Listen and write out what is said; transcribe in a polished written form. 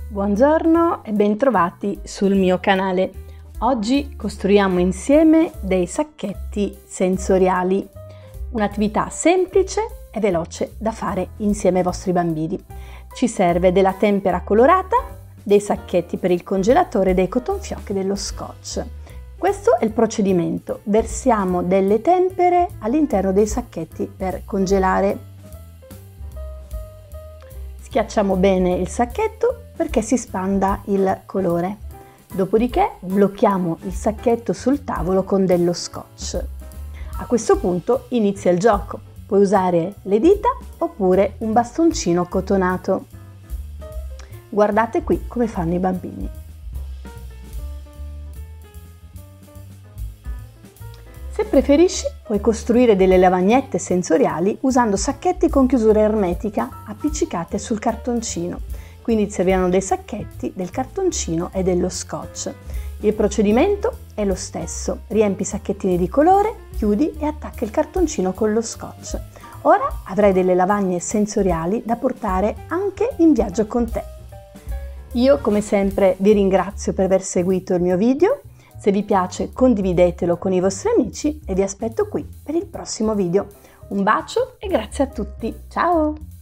Buongiorno e bentrovati sul mio canale. Oggi costruiamo insieme dei sacchetti sensoriali, un'attività semplice e veloce da fare insieme ai vostri bambini. Ci serve della tempera colorata, dei sacchetti per il congelatore, dei cotton fioc e dello scotch. Questo è il procedimento: versiamo delle tempere all'interno dei sacchetti per congelare. Schiacciamo bene il sacchetto perché si spanda il colore. Dopodiché blocchiamo il sacchetto sul tavolo con dello scotch. A questo punto inizia il gioco. Puoi usare le dita oppure un bastoncino cotonato. Guardate qui come fanno i bambini. Se preferisci, puoi costruire delle lavagnette sensoriali usando sacchetti con chiusura ermetica appiccicate sul cartoncino. Quindi serviranno dei sacchetti, del cartoncino e dello scotch. Il procedimento è lo stesso: riempi i sacchettini di colore, chiudi e attacca il cartoncino con lo scotch. Ora avrai delle lavagne sensoriali da portare anche in viaggio con te. Io, come sempre, vi ringrazio per aver seguito il mio video. Se vi piace, condividetelo con i vostri amici e vi aspetto qui per il prossimo video. Un bacio e grazie a tutti. Ciao!